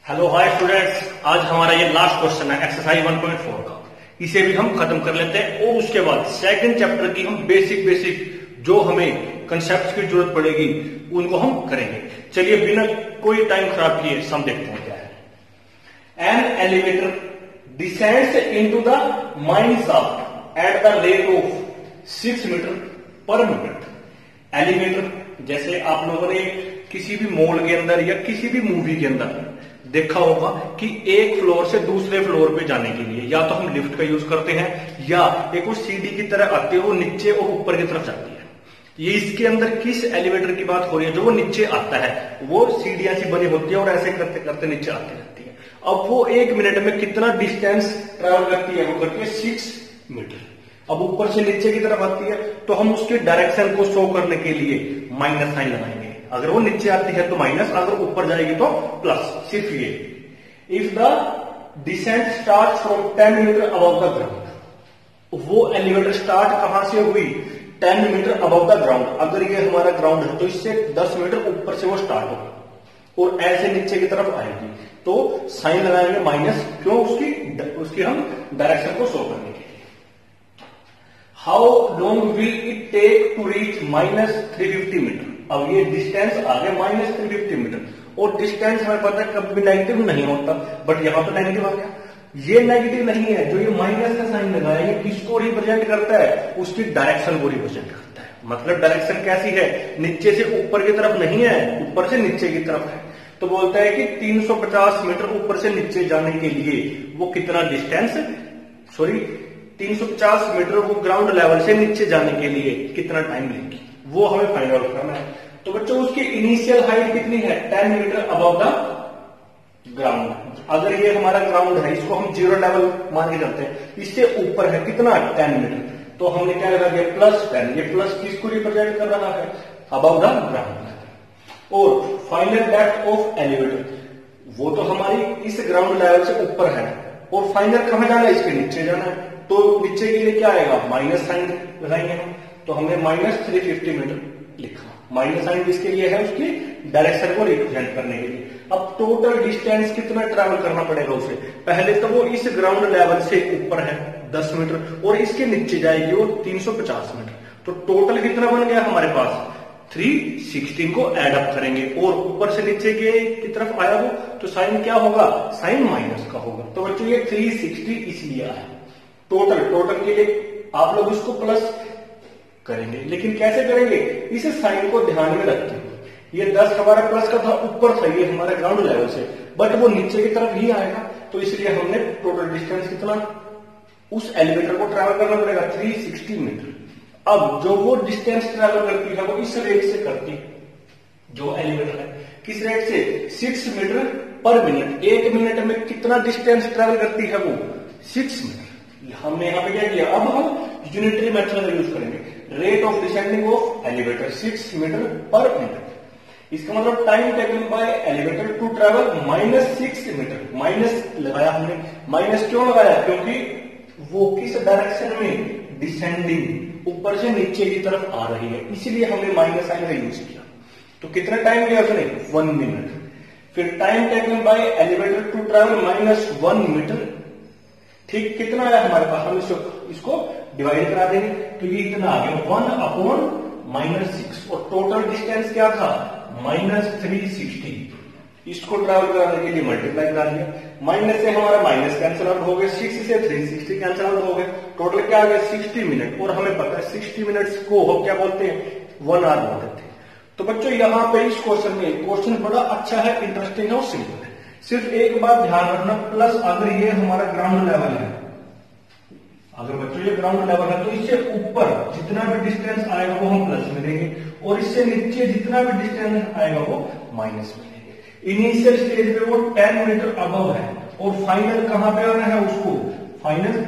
Hello hi students, आज हमारा ये लास्ट क्वेश्चन है एक्सरसाइज 1.4 का। इसे भी हम खत्म कर लेते हैं और उसके बाद सेकंड चैप्टर की हम बेसिक जो हमें कंसेप्ट की जरूरत पड़ेगी उनको हम करेंगे। चलिए बिना कोई टाइम खराब किए सम देखते हैं क्या है। An elevator descends into the mine shaft at the rate of 6 metre per minute. Elevator जैसे आप लोगों ने किसी भी मॉल के अंदर या किसी भी मूवी के अंदर देखा होगा कि एक फ्लोर से दूसरे फ्लोर पे जाने के लिए या तो हम लिफ्ट का यूज करते हैं या एक वो सीढ़ी की तरह आते हो नीचे और ऊपर की तरफ जाती है। ये इसके अंदर किस एलिवेटर की बात हो रही है? जो वो नीचे आता है, वो सीढ़ियां सी बनी होती है और ऐसे करते करते नीचे आती रहती है। अब वो 1 मिनट में कितना डिस्टेंस ट्रेवल करती है? वो करती है 6 मीटर। अब ऊपर से नीचे की तरफ आती है तो हम उसके डायरेक्शन को शो करने के लिए माइनस साइन लगाएंगे। अगर वो नीचे आती है तो माइनस, अगर ऊपर जाएगी तो प्लस। सिर्फ ये, if the descent start from 10 metre above the ground, वो एलिवेटर स्टार्ट कहां से हुई? 10 मीटर अबव द ग्राउंड। अगर ये हमारा ग्राउंड है तो इससे 10 मीटर ऊपर से वो स्टार्ट होगी और ऐसे नीचे की तरफ आएगी तो साइन लगाएंगे माइनस। क्यों? उसकी हम डायरेक्शन को शो करने के लिए। How long will it take to reach minus 350 metre. अब ये डिस्टेंस आ गया माइनस 350 मीटर और डिस्टेंस हमें पता है कभी भी नेगेटिव नहीं होता, बट यहां तो नेगेटिव आ गया। ये नेगेटिव नहीं है, जो ये माइनस का साइन लगाया ये किसको रिप्रेजेंट करता है? उसकी डायरेक्शन को रिप्रेजेंट करता है। मतलब डायरेक्शन कैसी है? नीचे से ऊपर की तरफ नहीं है, ऊपर से नीचे की तरफ है। तो बोलता है कि 350 मीटर ऊपर से नीचे जाने के लिए वो कितना डिस्टेंस, 350 मीटर वो ग्राउंड लेवल से नीचे जाने के लिए कितना टाइम लेगी, वो हमें फाइंड आउट करना है। तो बच्चों उसकी इनिशियल हाइट कितनी है? 10 मीटर अबव द ग्राउंड। अगर ये हमारा ग्राउंड है, इसको हम 0 लेवल मान के चलते हैं, इससे ऊपर है कितना? 10 मीटर। तो हमने क्या लगा दिया? +10। ये प्लस किसको रिप्रेजेंट कर रहा है? Above the ground. और फाइनल डेप्थ ऑफ एलिवेटर, वो तो हमारी इस ग्राउंड लेवल से ऊपर है और फाइनल कहां जाना है? इसके नीचे जाना है। तो नीचे के लिए क्या आएगा? माइनस साइन लगाएंगे हम। तो हमने माइनस 350 मीटर लिखा। माइनस साइन किसके लिए है? उसकी डायरेक्शन को रिप्रेजेंट करने के लिए। अब टोटल डिस्टेंस कितना ट्रैवल करना पड़ेगा उसे? पहले तो वो इस ग्राउंड लेवल से ऊपर है 10 मीटर और इसके नीचे जाएगी वो 350 मीटर। तो टोटल कितना बन गया हमारे पास? 316 को एड अप करेंगे और ऊपर से नीचे की तरफ आया वो तो साइन क्या होगा? साइन माइनस का होगा। तो बच्चों ये 360 इसलिए आया। टोटल के लिए आप लोग उसको प्लस करेंगे, लेकिन कैसे करेंगे? इस साइन को ध्यान में रखते हुए। ये 10 हमारा प्लस का था, ऊपर था ये हमारे ग्राउंड लेवल से, बट वो नीचे की तरफ ही आएगा। तो इसलिए हमने टोटल डिस्टेंस कितना उस एलिवेटर को ट्रैवल करना पड़ेगा? 360 मीटर। अब जो वो डिस्टेंस ट्रैवल करती है वो इस रेट से करती है, जो एलिवेटर है। किस रेट से? 6 मीटर पर मिनट। 1 मिनट में कितना डिस्टेंस ट्रैवल करती है वो? 6 मीटर। हमने यहां पे क्या किया? अब हम यूनिटरी मेथड यूज करेंगे। Rate of descending of elevator 6 metre per minute. इसका मतलब time taken by elevator to travel -6 metre. Minus लगाया हमने। माइनस क्यों लगाया? क्योंकि वो किस डायरेक्शन में? डिसेंडिंग, ऊपर से नीचे की तरफ आ रही है, इसलिए हमने माइनस साइन का यूज किया। तो कितना टाइम लिया उसने? 1 मिनट। फिर time taken by elevator to travel -1 metre. ठीक, कितना आया हमारे पास? हम इसको डिवाइड करा देंगे तो ये इतना आ गया 1/-6 और टोटल डिस्टेंस क्या था? -360। इसको ट्रैवल कराने के लिए मल्टीप्लाई करा दिया। माइनस से हमारा माइनस कैंसिल आउट हो गए, 6 से 360 कैंसिल आउट हो गए। टोटल क्या आ गया? 60 मिनट। और हमें पता है 60 मिनट्स को हम क्या बोलते हैं? 1 आवर बोलते हैं। तो बच्चों यहां पे इस क्वेश्चन में, क्वेश्चन बड़ा अच्छा है, इंटरेस्टिंग है और सिंपल है। सिर्फ एक बात ध्यान रखना, प्लस अगर ये हमारा ग्राउंड लेवल है, अगर बच्चों ये ग्राउंड लेवल है तो इससे ऊपर जितना भी डिस्टेंस आएगा वो हम प्लस में लेंगे और इससे नीचे जितना भी डिस्टेंस आएगा वो माइनस में लेंगे। इनिशियल स्टेज पे वो 10 मीटर अबव है और फाइनल कहां पे आना है उसको? फाइनल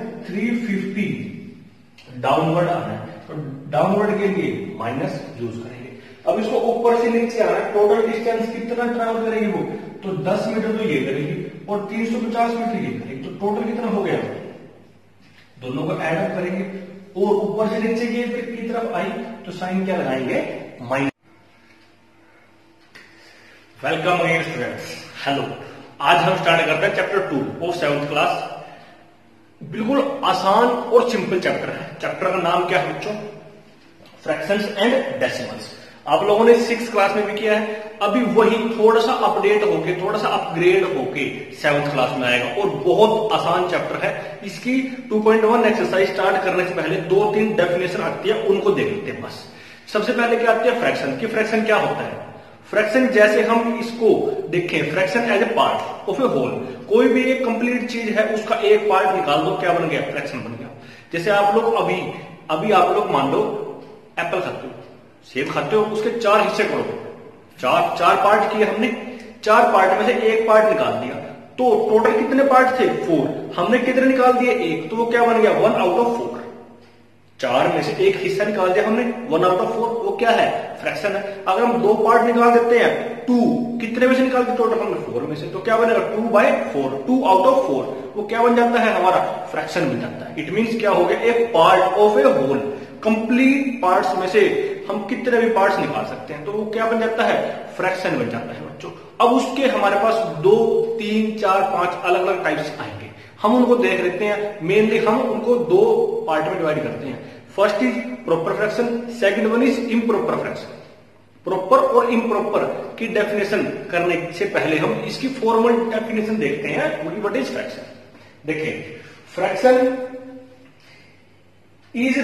350 डाउनवर्ड आना है। तो डाउनवर्ड के लिए माइनस यूज करेंगे। अब इसको ऊपर से नीचे आना है। टोटल डिस्टेंस कितना ट्रैवल करेगी वो? तो 10 मीटर तो ये करेगी और 350 मीटर ये करेगी। तो टोटल कितना हो गया? दोनों को एड अप करेंगे और ऊपर से नीचे की तरफ आई तो साइन क्या लगाएंगे? Minus. Welcome again students. Hello, आज हम स्टार्ट करते हैं चैप्टर 2 ऑफ 7th क्लास। बिल्कुल आसान और सिंपल चैप्टर है। चैप्टर का नाम क्या है बच्चों? Fractions and decimals. आप लोगों ने 6th क्लास में भी किया है, अभी वही थोड़ा सा अपडेट होके, थोड़ा सा अपग्रेड होके 7th क्लास में आएगा और बहुत आसान चैप्टर है। इसकी 2.1 एक्सरसाइज स्टार्ट करने से पहले 2-3 डेफिनेशन आती है, उनको देख लेते हैं बस। सबसे पहले क्या आती है? फ्रैक्शन की। फ्रैक्शन क्या होता है? फ्रैक्शन जैसे हम इसको देखें, fraction as a part of a whole. कोई भी एक कंप्लीट चीज है, उसका एक पार्ट निकाल दो, क्या बन गया? फ्रैक्शन बन गया। जैसे आप लोग अभी आप लोग मान लो एप्पल खाते हो, सेब खाते हो, उसके 4 हिस्से करो, चार पार्ट किए हमने, 4 पार्ट में से एक पार्ट निकाल दिया, तो टोटल कितने पार्ट थे? 4। हमने कितने निकाल दिए? 1, तो वो क्या बन गया? 1 आउट ऑफ 4। 4 में से एक हिस्सा निकाल दिया हमने, 1 आउट ऑफ 4, वो क्या है? फ्रैक्शन है। अगर हम 2 पार्ट निकाल देते हैं, 2 कितने में से निकाल दिए? टोटल हमने 4 में से, तो क्या बनेगा? 2/4, 2 आउट ऑफ 4, वो क्या बन जाता है? हमारा फ्रैक्शन बन जाता है। इट मींस क्या हो गया? एक part of a whole. Complete parts में से हम कितने भी पार्ट्स निकाल सकते हैं, तो वो क्या बन जाता है? फ्रैक्शन बन जाता है बच्चों। अब उसके हमारे पास 2, 3, 4, 5 अलग अलग टाइप्स आएंगे, हम उनको देख लेते हैं। मेनली हम उनको 2 पार्ट में डिवाइड करते हैं। First is proper fraction, second one is improper fraction. Proper और इम्प्रॉपर की डेफिनेशन करने से पहले हम इसकी फॉर्मल डेफिनेशन देखते हैं। What is fraction? देखिए, fraction is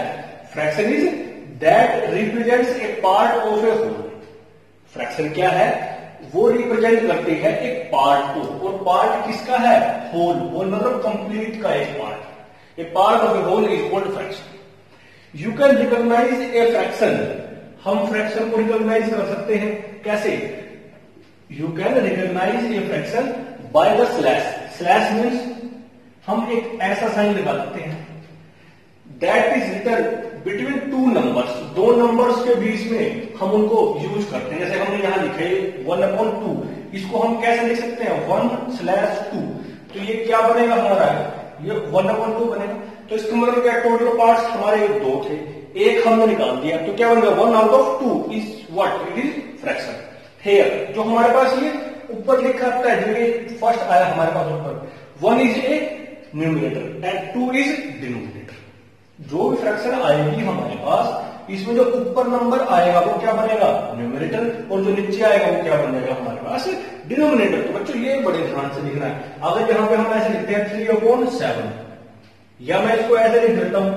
that represents a part of a whole. Fraction क्या है? वो रिप्रेजेंट करती है एक पार्ट को, और पार्ट किसका है? होल। होल मतलब कंप्लीट का एक part. A part of a whole is called fraction. You can recognise a fraction. हम फ्रैक्शन को रिकॉग्नाइज कर सकते हैं कैसे? You can recognise a fraction by the slash. Slash means हम एक ऐसा साइन लगा सकते हैं that is written between 2 numbers. 2 numbers के बीच में हम उनको यूज करते हैं। जैसे हमने यहां लिखे 1/2, इसको हम कैसे लिख सकते हैं? 1/2। तो ये क्या बनेगा हमारा? ये 1/2 बनेगा। तो इसका मतलब क्या? टोटल पार्ट्स हमारे 2 थे, एक हमने निकाल दिया, तो क्या बन गया? 1 out of 2 is what? It is fraction. Here जो हमारे पास ये ऊपर लिखा आता है, जो फर्स्ट आया हमारे पास ऊपर, 1 is a numerator and 2 is denominator. जो भी फ्रैक्शन आएगी हमारे पास, इसमें जो ऊपर नंबर आएगा वो क्या बनेगा? न्यूमरेटर, और जो नीचे आएगा वो क्या बनेगा हमारे पास? डिनोमिनेटर। तो बच्चों ये बड़े ध्यान से लिखना है। अगर यहां पे हम ऐसे लिखते हैं 3/7, या मैं इसको ऐसे लिख देता हूं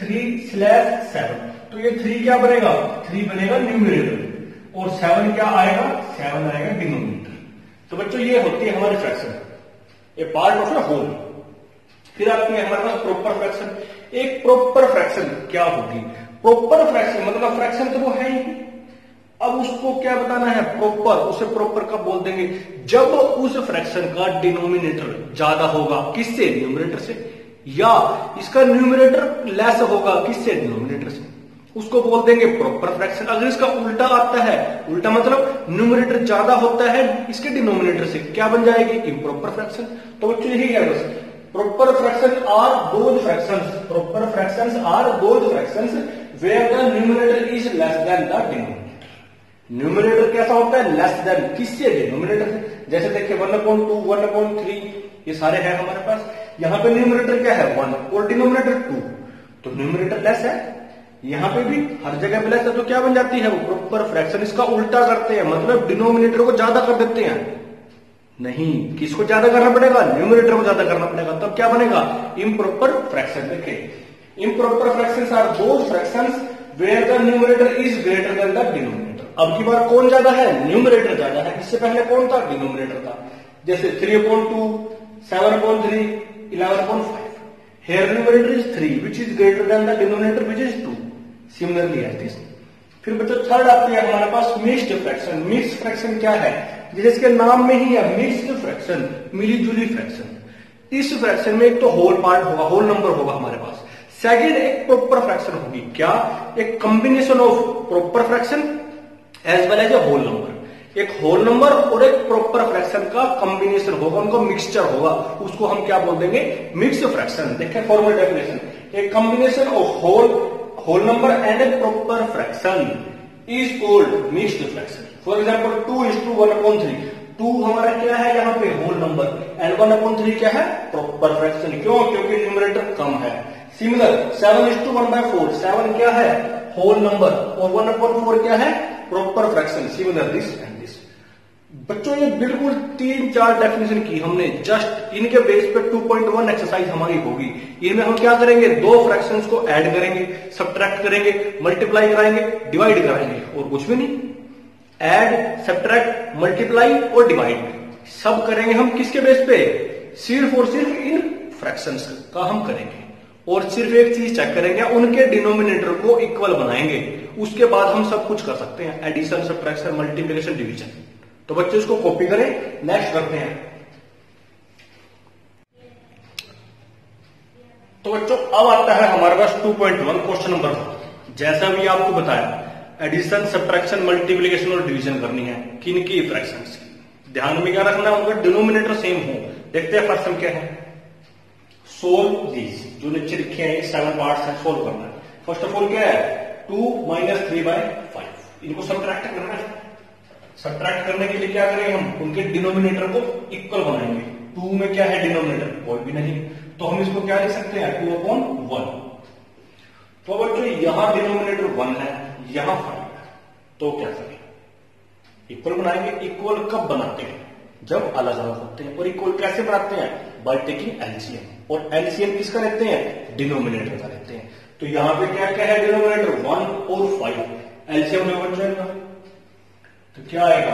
3/7, तो ये 3 क्या बनेगा? 3 बनेगा न्यूमरेटर, और 7 क्या आएगा? 7 आएगा डिनोमिनेटर। तो बच्चों ये होती है हमारी fraction, a part of a whole. फिर आती है हमारे पास प्रॉपर फ्रैक्शन। एक प्रॉपर फ्रैक्शन क्या होगी? प्रॉपर फ्रैक्शन मतलब फ्रैक्शन तो वो है ही, अब उसको क्या बताना है? प्रॉपर। उसे प्रॉपर कब बोल देंगे? जब उस फ्रैक्शन का डिनोमिनेटर ज्यादा होगा, किससे? न्यूमरेटर से, या इसका न्यूमरेटर लेस होगा, किससे? डिनोमिनेटर से, उसको बोल देंगे प्रॉपर फ्रैक्शन। अगर इसका उल्टा आता है, उल्टा मतलब न्यूमरेटर ज्यादा होता है इसके डिनोमिनेटर से, क्या बन जाएगी? Improper fraction. तो बच्चों यही है बस। Proper fractions are those fractions. Proper fractions are those fractions where the numerator is less than the denominator. Numerator कैसा होता है? Less than किससे? Denominator से। जैसे देखिए 1/2, 1/3 ये सारे हैं हमारे पास। यहां पे न्यूमरेटर क्या है? 1 और डिनोमिनेटर 2, तो न्यूमरेटर लेस है। यहां पे भी हर जगह पे लेस है, तो क्या बन जाती है? वो प्रॉपर फ्रैक्शन। इसका उल्टा करते हैं, मतलब डिनोमिनेटर को ज्यादा कर देते हैं। नहीं, किसको ज्यादा करना पड़ेगा? न्यूमरेटर को ज्यादा करना पड़ेगा, तब क्या बनेगा? Improper fraction. देखिए, improper fractions are those fractions where the numerator is greater than the denominator. अब की बार कौन ज्यादा है? न्यूमरेटर ज्यादा है। इससे पहले कौन था? डिनोमिनेटर था। जैसे 3/2, 7/3, 11/5। Here numerator is 3 which is greater than the denominator which is 2. Similarly as this. फिर बच्चों थर्ड आती है हमारे पास मिक्स्ड फ्रैक्शन। मिक्स्ड फ्रैक्शन क्या है? जिसके नाम में ही है मिक्स्ड फ्रैक्शन, मिली जुली फ्रैक्शन। इस फ्रैक्शन में एक तो होल पार्ट होगा, होल नंबर होगा हमारे पास। सेकंड एक प्रॉपर फ्रैक्शन होगी। क्या? एक combination of proper fraction as well as a whole number. एक होल नंबर और एक प्रॉपर फ्रैक्शन का कॉम्बिनेशन होगा, उनका मिक्सचर होगा, उसको हम क्या बोल देंगे? Mixed fraction. देखें formal definition, a combination of whole number and a proper fraction is called mixed fraction. For example, 2:1/3. 2 हमारा क्या है यहाँ पे होल नंबर, एंड 1/3 क्या है प्रॉपर फ्रैक्शन। क्यों? क्योंकि न्यूमरेटर कम है। सिमिलर 7:1/4, 7 क्या है होल नंबर और 1/4 क्या है proper fraction. Similar this and this. बच्चों ये बिल्कुल 3-4 डेफिनेशन की हमने, जस्ट इनके बेस पे 2.1 एक्सरसाइज हमारी होगी। इनमें हम क्या करेंगे, दो फ्रैक्शंस को ऐड करेंगे, सब्ट्रैक्ट करेंगे, मल्टीप्लाई कराएंगे, डिवाइड कराएंगे, और कुछ भी नहीं। ऐड, सब्ट्रैक्ट, मल्टीप्लाई और डिवाइड सब करेंगे हम किसके बेस पे, सिर्फ और सिर्फ इन फ्रैक्शंस का हम करेंगे। और सिर्फ एक चीज चेक करेंगे, उनके डिनोमिनेटर को इक्वल बनाएंगे, उसके बाद हम सब कुछ कर सकते हैं, एडिशन, सब्ट्रैक्शन, मल्टीप्लिकेशन, डिवीजन। तो बच्चे इसको कॉपी करें, नेक्स्ट करते हैं। तो बच्चों अब आता है हमारे पास 2.1 क्वेश्चन नंबर 4। जैसा भी आपको बताया, एडिशन, सब्ट्रैक्शन, मल्टीप्लिकेशन और डिवीजन करनी है किन की, फ्रैक्शंस की। ध्यान में क्या रखना है, उनका डिनोमिनेटर सेम हो। देखते हैं फर्स्ट हम क्या है, सोल्व दीज, जो नीचे लिखे हैं 7 पार्ट्स हैं, सोल्व करना है। फर्स्ट ऑफ ऑल क्या है 2 - 3/5, इनको सब्ट्रैक्ट करना है। सब्ट्रैक्ट करने के लिए क्या करेंगे हम, उनके डिनोमिनेटर को इक्वल बनाएंगे। 2 में क्या है डिनोमिनेटर, कोई भी नहीं, तो हम इसको क्या लिख सकते हैं 2/1। तो बच्चों यहां डिनोमिनेटर 1 है, यहां 5 है, तो क्या करें, इक्वल बनाएंगे। इक्वल कब बनाते हैं, जब अलग अलग होते हैं। और इक्वल कैसे बनाते हैं, बाय टेकिंग एलसीएम। और एलसीएम किसका लेते हैं, डिनोमिनेटर का लेते हैं। तो यहां पे क्या क्या है, डिनोमिनेटर 1 और 5, एलसीएम में बन जाएगा। तो क्या आएगा,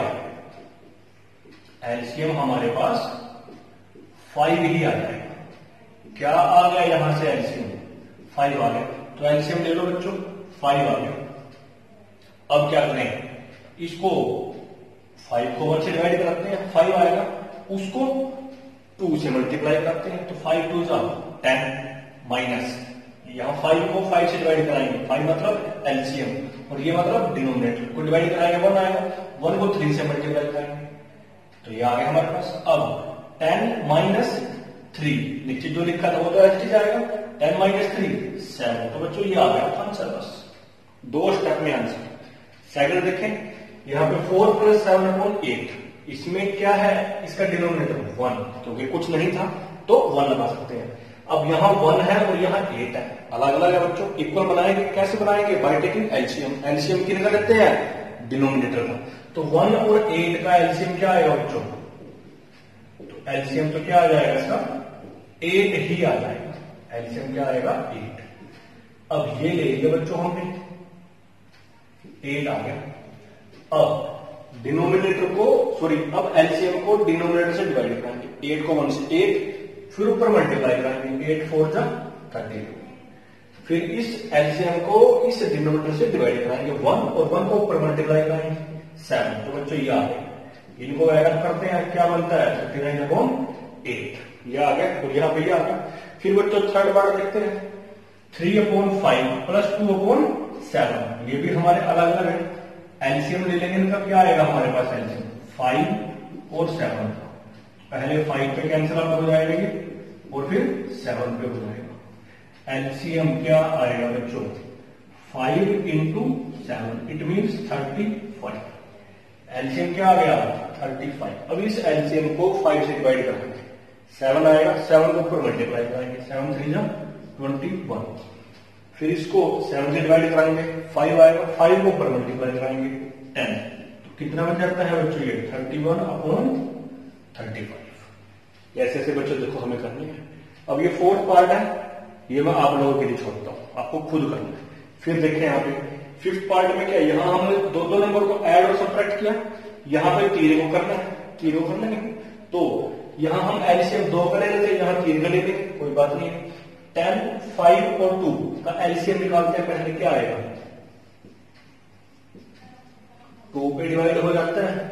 एलसीएम हमारे पास 5 ही आ जाएगा। क्या आ गया यहां से, एलसीएम 5 आ गया। तो एलसीएम ले लो बच्चों, 5 आ गया। अब क्या करें, इसको 5 को 1 से डिवाइड करते हैं, 5 आएगा। उसको 2 से मल्टीप्लाई करते हैं, तो 5 2 10 माइनस, यहां 5 को 5 से डिवाइड कराएंगे, 5 मतलब एलसीएम, और ये मतलब डिनोमिनेटर को डिवाइड कराएंगे 1 आएगा। 1 को 3 से मल्टीप्लाई कराएंगे, तो ये आ गया हमारे पास। अब 10 - 3, नीचे जो लिखा था वो तो एच जाएगा, 10 - 3 7। तो बच्चों ये आ गया आंसर, बस 2 स्टेप में आंसर। सेकंड देखें, यहां पे 4 + 7/8, इसमें क्या है, इसका डिनोमिनेटर 1, क्योंकि कुछ नहीं था तो 1 लगा सकते हैं। अब यहां 1 है और यहां 8 है, अलग अलग है बच्चों। इक्वल बनाएंगे, कैसे बनाएंगे, बाय टेकिंग एलसीएम। एलसीएम किन का लेते हैं, डिनोमिनेटर का। तो 1 और 8 का एलसीएम क्या आएगा बच्चों, तो एलसीएम तो क्या आ जाएगा इसका, 8 ही आ जाएगा। एलसीएम क्या आएगा, 8। अब ये ले लिया बच्चों हमने, 8 आ गया। अब डिनोमिनेटर को अब एलसीएम को डिनोमिनेटर से डिवाइड कराएंगे, 8 को 1 से 8, फिर ऊपर मल्टीप्लाई कराएंगे, 8 4 जा 32। फिर इस एलसीएम को इस डिनोमिनेटर से डिवाइड कराएंगे 1, और 1 को ऊपर मल्टीप्लाई कराएंगे 7। तो बच्चों ये आ गया, इनको ऐड करते हैं, क्या बनता है 39/8, ये आ गया। और यहाँ पे ये आ गया। फिर बच्चों थर्ड पार्ट देखते हैं, 3/5 + 2/7, ये भी हमारे अलग अलग है। एलसीएम ले लेंगे, इनका क्या आएगा हमारे पास, एलसीएम 5 और 7। पहले 5 पे कैंसिल आउट हो जाएंगे और फिर 7 पे हो जाएगा। एलसीएम क्या आएगा बच्चों, 5 × 7, इट मीन्स 35। एलसीएम क्या आ गया, 35। अब इस एलसीएम को 5 से डिवाइड करेंगे, 7 आएगा, 7 को ऊपर मल्टीप्लाई कराएंगे, 7 3 जा 21। फिर इसको 7 से डिवाइड कराएंगे, 5 आएगा, 5 को ऊपर मल्टीप्लाई कराएंगे 10। तो कितना बन जाता है बच्चों, ये 31/35। ऐसे ऐसे बच्चों देखो हमें करनी है। अब ये 4th पार्ट है, ये मैं आप लोगों के लिए छोड़ता हूं, आपको खुद करना है। फिर देखें यहाँ पे 5th पार्ट में क्या, यहां हमने दो नंबर को ऐड और सब्ट्रैक्ट किया, यहां पे 3 को करना है, 3 को करना है। तो यहां हम एलसीएम 2 का ले लेते, यहां 3 का ले लेंगे, कोई बात नहीं है। 10, 5 और 2 का एलसीएम निकालते हैं, पहले क्या आएगा, 2 पे डिवाइड हो जाता है,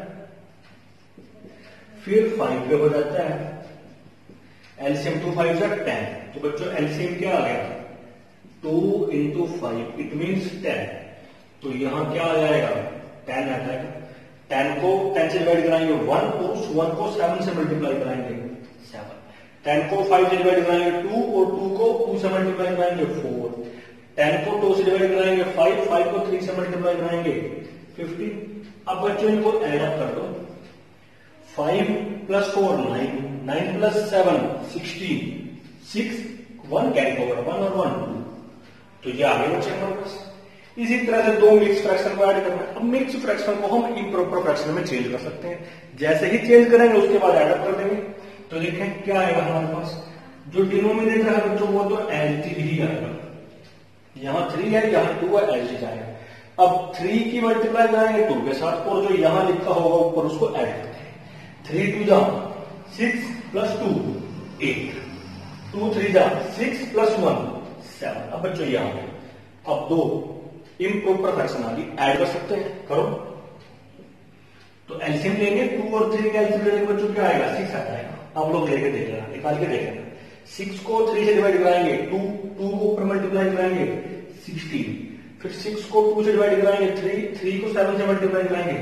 फिर 5 पे हो जाता है। एलसीएम 2 5 जा 10। तो बच्चों एलसीएम क्या आ गया, 2 × 5, इट मीन्स 10। तो यहां क्या आ जाएगा, 10 आ जाएगा। 10 को 10 से डिवाइड कराएंगे 1, और उस 1 को 7 से मल्टीप्लाई कराएंगे 7। 10 को 5 से डिवाइड कराएंगे 2, और 2 को 2 से मल्टीप्लाई कराएंगे 4। 10 को 2 से डिवाइड कराएंगे 5, 5 को 3 से मल्टीप्लाई कराएंगे 15। अब बच्चों इनको ऐड अप कर दो, 5 + 4 9, 9 + 7 16, 6 1 कैरी फॉरवर्ड 1 और 1 2, तो ये आगे बचे हमारे पास। इसी तरह से दो मिक्स फ्रैक्शन को ऐड करना है। अब मिक्स फ्रैक्शन को हम इम्प्रॉपर फ्रैक्शन में चेंज कर सकते हैं, जैसे ही चेंज करेंगे उसके बाद ऐड अप कर देंगे। तो देखें क्या आएगा हमारे पास, जो डिनोमिनेटर है बच्चों वो तो एलसीडी ही आएगा, यहाँ 3 है यहाँ 2 है, एलसीडी आएगा। अब 3 की मल्टीप्लाई कराएंगे 2 के साथ, और जो यहाँ लिखा होगा ऊपर उसको ऐड करते हैं। 3 2 जा 6 + 2 8, 2 3 जा 6 + 1 7। अब बच्चों ये आ गया। अब दो इम्प्रॉपर फ्रैक्शन आ गई, ऐड कर सकते हैं, करो। तो एलसीएम लेंगे, 2 और 3 का एलसीएम लेंगे बच्चों क्या आएगा 6 आ जाएगा। आप लोग लेके देख लेना, निकाल के देख लेना। 6 को 3 से डिवाइड कराएंगे 2, 2 को ऊपर मल्टीप्लाई कराएंगे 16, फिर 6 को 2 से डिवाइड कराएंगे 3 को 7 से मल्टीप्लाई कराएंगे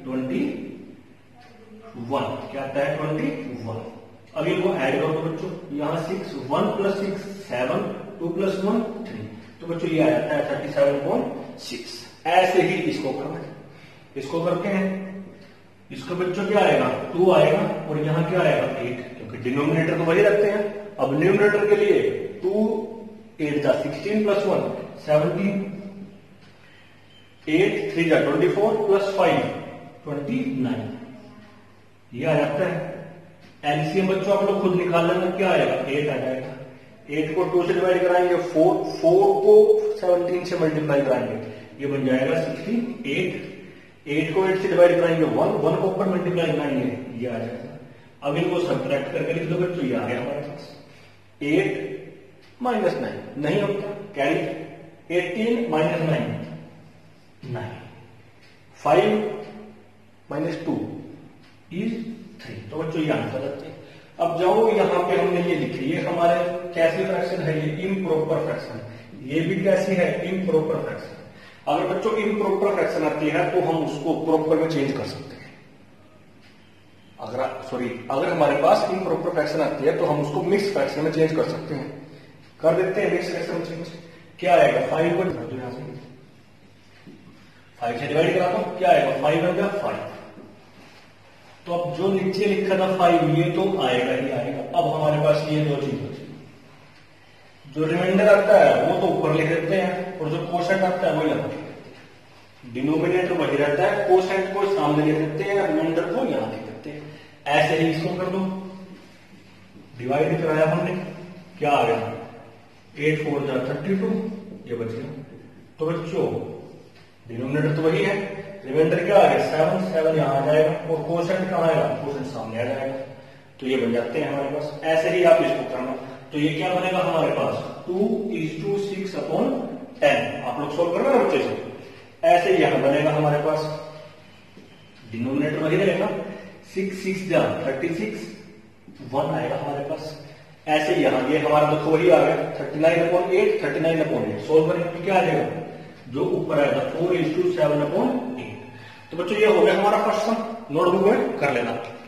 21, क्या आता है 21। अब इनको ऐड करो तो बच्चों यहाँ 6 1 + 6 7, 2 + 1 3, तो बच्चों ये आ जाता है 37.6। ऐसे ही इसको करना है, इसको करते हैं। इसको बच्चों क्या आएगा 2 आएगा, और यहाँ क्या आएगा 8, क्योंकि डिनोमिनेटर तो वही रखते हैं। अब न्यूमरेटर के लिए 2 8 जा 16 + 1 17, 8 3 जा 24 + 5 29, ये आ जाता है। एलसीएम बच्चों आप लोग खुद निकाल लेना, क्या आएगा 8 आ जाएगा। 8 को 2 से डिवाइड कराएंगे 4 को 17 से मल्टीप्लाई कराएंगे, ये बन जाएगा 68। 8 को 8 से डिवाइड कराएंगे 1 को ऊपर मल्टीप्लाई कराएंगे, ये आ जाएगा। अब इनको सब्ट्रैक्ट करके लिख दो बच्चों, ये आ गया हमारे पास 8 - 9 नहीं होता, कैरी 18 - 9 9, 5 - 2 is 3। तो बच्चों ये आंसर रखते हैं। अब जाओ यहाँ पे हमने ये लिखी, ये हमारे कैसी फ्रैक्शन है, ये इम्प्रॉपर फ्रैक्शन। ये भी कैसी है इम्प्रॉपर फ्रैक्शन। अगर बच्चों इम्प्रॉपर फ्रैक्शन आती है तो हम उसको प्रॉपर में चेंज कर सकते हैं। अगर हमारे पास इम्प्रॉपर फ्रैक्शन आती है तो हम उसको मिक्स फ्रैक्शन में चेंज कर सकते हैं। कर देते हैं मिक्स फ्रैक्शन में चेंज। क्या आएगा 5 को यहाँ से 5 से डिवाइड करा दो, क्या आएगा 5 हो गया 5। तो अब जो नीचे लिखा था 5 ये तो आएगा ही आएगा। अब हमारे पास ये दो चीज बची, जो रिमाइंडर आता है वो तो ऊपर लिख देते हैं, और जो कोशेंट आता है वही लगा देते हैं। डिनोमिनेटर वही रहता है, कोशेंट को सामने लिख देते हैं, रिमाइंडर को यहां लिख देते हैं। ऐसे ही इसको कर दो, डिवाइड कराया हमने, क्या आ गया 8 4 जा 32, ये बच गया। तो बच्चों डिनोमिनेटर तो वही है, रिमाइंडर क्या आ गया 7 7 यहां आ जाएगा, और कोशेंट कहां आएगा, कोशेंट सामने आ जाएगा। तो ये बन जाते हैं हमारे पास। ऐसे ही आप इसको करना, तो ये क्या बनेगा हमारे पास 2:6/10। आप लोग सोल्व करना बच्चे से। ऐसे ही यहां बनेगा हमारे पास, डिनोमिनेटर वही रहेगा, 6 6 जा 36, 1 आएगा हमारे पास। ऐसे यहां ये हमारा दुख वही आ गया 39/8, 39/8 सोल्व करेंगे तो क्या आ जाएगा, जो ऊपर आएगा 4:7/8। तो बच्चों ये हो गया हमारा फर्स्ट सम, नोटबुक में कर लेना।